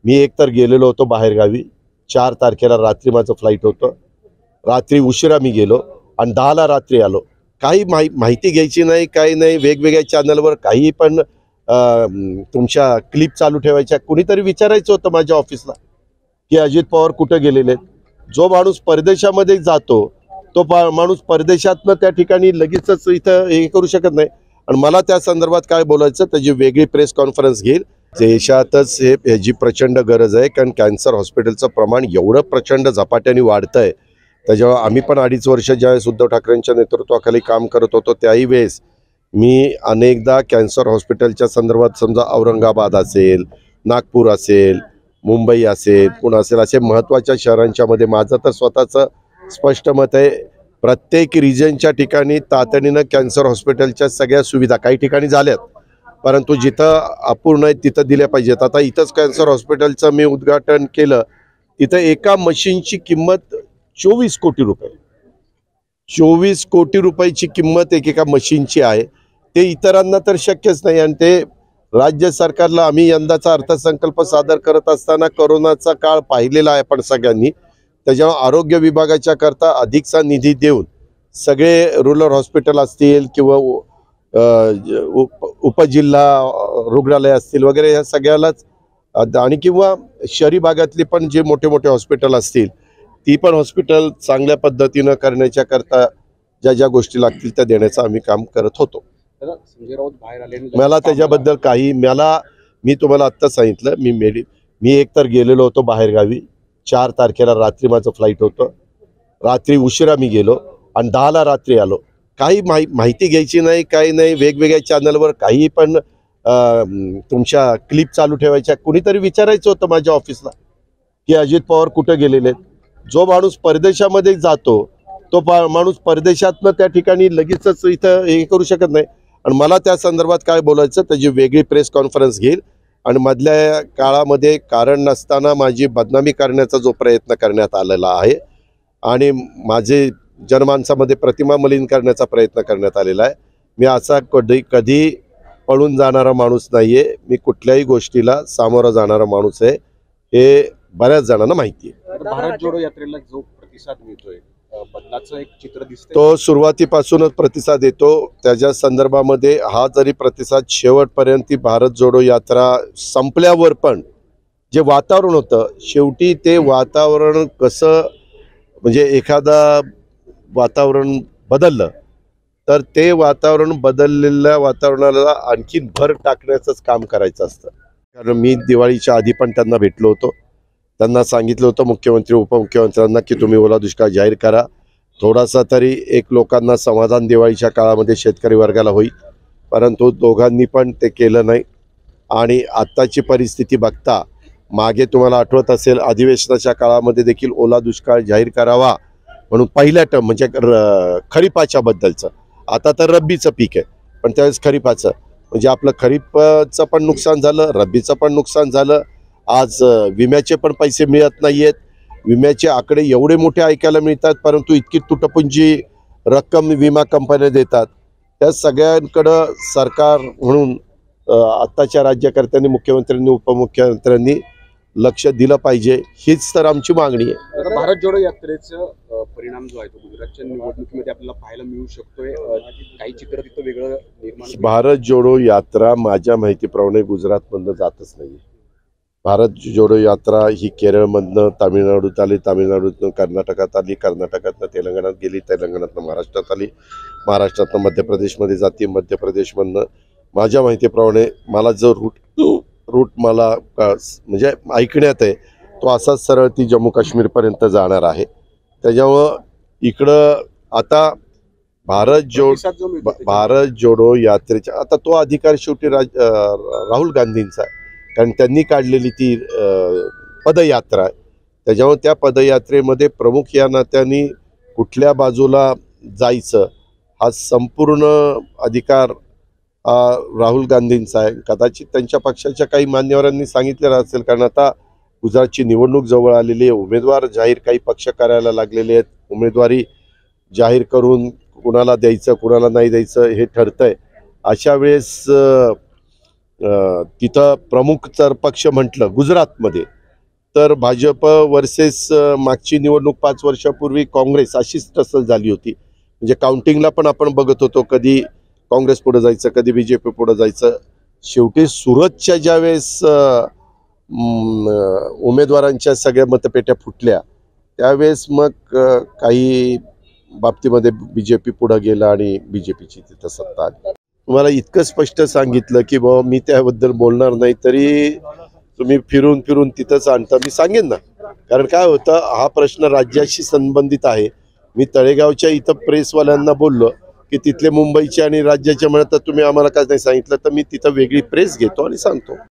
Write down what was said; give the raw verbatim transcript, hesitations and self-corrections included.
मी एकतर गेलेलो होतो बाहेरगावी, चार तारखेला रात्री माझं फ्लाईट होतं, रात्री उशिरा मी गेलो आणि दहाला रात्री आलो. काही माहि माहिती घ्यायची नाही, काही नाही, वेगवेगळ्या चॅनलवर काही पण तुमच्या क्लिप चालू ठेवायच्या. कुणीतरी विचारायचं होतं माझ्या ऑफिसला की अजित पवार कुठे गेलेले आहेत. जो माणूस परदेशामध्ये जातो तो माणूस परदेशातनं त्या ठिकाणी लगेचच इथं हे करू शकत नाही. आणि मला त्या संदर्भात काय बोलायचं त्याची वेगळी प्रेस कॉन्फरन्स घेईल. देशातच हे ह्याची प्रचंड गरज आहे, कारण कॅन्सर हॉस्पिटलचं प्रमाण एवढं प्रचंड झपाट्याने वाढतं आहे. त्याच्यावर आम्ही पण अडीच वर्ष ज्यावेळेस उद्धव ठाकरेंच्या नेतृत्वाखाली काम करत होतो त्याही वेळेस मी अनेकदा कॅन्सर हॉस्पिटलच्या संदर्भात समजा औरंगाबाद असेल, नागपूर असेल, मुंबई असेल, पुणे असेल, असे महत्त्वाच्या शहरांच्या मध्ये माझं तर स्वतःचं स्पष्ट मत आहे, प्रत्येक रिजनच्या ठिकाणी तातडीनं कॅन्सर हॉस्पिटलच्या सगळ्या सुविधा काही ठिकाणी झाल्यात, परंतु जिथं अपूर्ण आहेत तिथं दिल्या पाहिजेत. आता इथंच कॅन्सर हॉस्पिटलचं मी उद्घाटन केलं, तिथं एका मशीनची किंमत चोवीस कोटी रुपये चोवीस कोटी रुपयाची किंमत एकेका मशीनची आहे. ते इतरांना तर शक्यच नाही. आणि ते राज्य सरकारला आम्ही यंदाचा अर्थसंकल्प सादर करत असताना कोरोनाचा काळ पाहिलेला आहे आपण सगळ्यांनी, त्याच्यामुळे आरोग्य विभागाच्या करता अधिकचा निधी देऊन सगळे रुरल हॉस्पिटल असतील किंवा उपजिल्हा रुग्णालय असतील वगैरे ह्या सगळ्यालाच आणि किंवा शहरी भागातली पण जे मोठे मोठे हॉस्पिटल असतील ती पण हॉस्पिटल चांगल्या पद्धतीनं करण्याच्या करता ज्या ज्या गोष्टी लागतील त्या देण्याचं आम्ही काम करत होतो. संजय राऊत बाहेर आले, मला त्याच्याबद्दल काही मला मी तुम्हाला आत्ता सांगितलं, मी मेडी मी एकतर गेलेलो होतो बाहेरगावी, चार तारखेला रात्री माझं फ्लाईट होतं, रात्री उशिरा मी गेलो आणि दहाला रात्री आलो. काही माहि माहिती घ्यायची नाही, काही नाही, वेगवेगळ्या चॅनलवर काही पण तुमच्या क्लिप चालू ठेवायच्या. कुणीतरी विचारायचं होतं माझ्या ऑफिसला की अजित पवार कुठे गेलेले आहेत. जो माणूस परदेशामध्ये जातो तो माणूस परदेशातनं त्या ठिकाणी लगेचच इथं हे करू शकत नाही. आणि मला त्या संदर्भात काय बोलायचं त्याची वेगळी प्रेस कॉन्फरन्स घेईल. आणि मधल्या काळामध्ये कारण नसताना माझी बदनामी करण्याचा जो प्रयत्न करण्यात आलेला आहे आणि माझे जनमानसामध्ये प्रतिमा मलिन करण्याचा प्रयत्न करण्यात आलेला आहे, मी असा कधी कधी पळून जाणारा माणूस नाही आहे. मी कुठल्याही गोष्टीला सामोरा जाणारा माणूस आहे, हे बऱ्याच जणांना माहिती आहे. भारत जोडो यात्रेला जो प्रतिसाद मिळतोय, बदलाचं एक चित्र दिसतंय, तो सुरुवातीपासूनच प्रतिसाद येतो. त्याच्या संदर्भामध्ये हा जरी प्रतिसाद शेवटपर्यंत भारत जोडो यात्रा संपल्यावर पण जे वातावरण होतं, शेवटी ते वातावरण कसं म्हणजे एखादा वातावरण बदललं तर ते वातावरण बदललेल्या वातावरणाला आणखीन भर टाकण्याचंच काम करायचं असतं. कारण मी दिवाळीच्या आधी पण त्यांना भेटलो होतो, त्यांना सांगितलं होतं मुख्यमंत्री उपमुख्यमंत्र्यांना की तुम्ही ओला दुष्काळ जाहीर करा, थोडासा तरी एक लोकांना समाधान दिवाळीच्या काळामध्ये शेतकरी वर्गाला होईल. परंतु दोघांनी पण ते केलं नाही. आणि आत्ताची परिस्थिती बघता मागे तुम्हाला आठवत असेल अधिवेशनाच्या काळामध्ये देखील ओला दुष्काळ जाहीर करावा म्हणून पहिल्या टर्म म्हणजे खरीपाच्या बद्दलचं, आता तर रब्बीचं पीक आहे पण त्यावेळेस खरीपाचं म्हणजे आपलं खरीपचं पण नुकसान झालं, रब्बीचं पण नुकसान झालं. आज विम्याचे पण पैसे मिळत नाहीयेत. विम्याचे आकडे एवढे मोठे ऐकायला मिळतात परंतु इतकी तुटपुंजी रक्कम विमा कंपन्या देतात. त्या सगळ्यांकडं सरकार म्हणून आत्ताच्या राज्यकर्त्यांनी, मुख्यमंत्र्यांनी, उपमुख्यमंत्र्यांनी लक्ष दिलं पाहिजे, हीच तर आमची मागणी आहे. भारत जोडो यात्रेचा परिणाम जो आहे तो गुजरातच्या निवडणुकीमध्ये आपल्याला पाहायला मिळू शकतोय. काही चित्र तिथं वेगळं निर्माण. भारत जोडो यात्रा माझ्या माहितीप्रमाणे गुजरातमधनं जातच नाही. भारत जोडो यात्रा ही केरळमधनं तामिळनाडूत आली, तामिळनाडूतनं कर्नाटकात आली, कर्नाटकातनं तेलंगणात गेली, तेलंगणातनं महाराष्ट्रात आली, महाराष्ट्रातनं मध्य प्रदेशमध्ये जाते, मध्य प्रदेशमधनं माझ्या माहितीप्रमाणे मला जो रूट रूट मला म्हणजे ऐकण्यात आहे तो असाच सरळ ती जम्मू काश्मीरपर्यंत जाणार आहे. त्याच्यामुळं इकडं आता भारत जोड भारत जोडो यात्रेच्या आता तो अधिकार शेवटी राज राहुल गांधींचा आहे, कारण त्यांनी काढलेली ती पदयात्रा आहे. त्याच्यामुळे त्या पदयात्रेमध्ये प्रमुख या नात्याने कुठल्या बाजूला जायचं हा संपूर्ण अधिकार राहुल गांधींचा आहे. कदाचित त्यांच्या पक्षाच्या काही मान्यवरांनी सांगितलेलं असेल, कारण आता गुजरातची निवडणूक जवळ आलेली आहे, उमेदवार जाहीर काही पक्ष करायला लागलेले आहेत, उमेदवारी जाहीर करून कुणाला द्यायचं कुणाला नाही द्यायचं हे ठरतंय. अशा वेळेस अं, तिथं प्रमुख जर पक्ष म्हटलं गुजरातमध्ये तर भाजप वर्सेस मागची निवडणूक पाच वर्षापूर्वी काँग्रेस अशीच टसल झाली होती. म्हणजे काउंटिंगला पण आपण बघत होतो, कधी काँग्रेस पुढे जायचं, कधी बी जे पी पुढे जायचं. शेवटी सुरतच्या ज्यावेळेस अं, म, उमेदवारांच्या सगळ्या मतपेट्या फुटल्या त्यावेळेस मग अं, काही बाबतीमध्ये बी जे पी पुढं गेलं आणि बी जे पीची तिथं सत्ता आली. तुम्हाला इतकं स्पष्ट सांगितलं की बाबा मी त्याबद्दल बोलणार नाही, तरी तुम्ही फिरून फिरून तिथंच आणता. मी सांगेन ना, कारण काय होतं, हा प्रश्न राज्याशी संबंधित आहे. मी तळेगावच्या इथं प्रेसवाल्यांना बोललो की तिथले मुंबईचे आणि राज्याचे म्हणतात तुम्ही आम्हाला काय नाही सांगितलं, तर मी तिथं वेगळी प्रेस घेतो आणि सांगतो.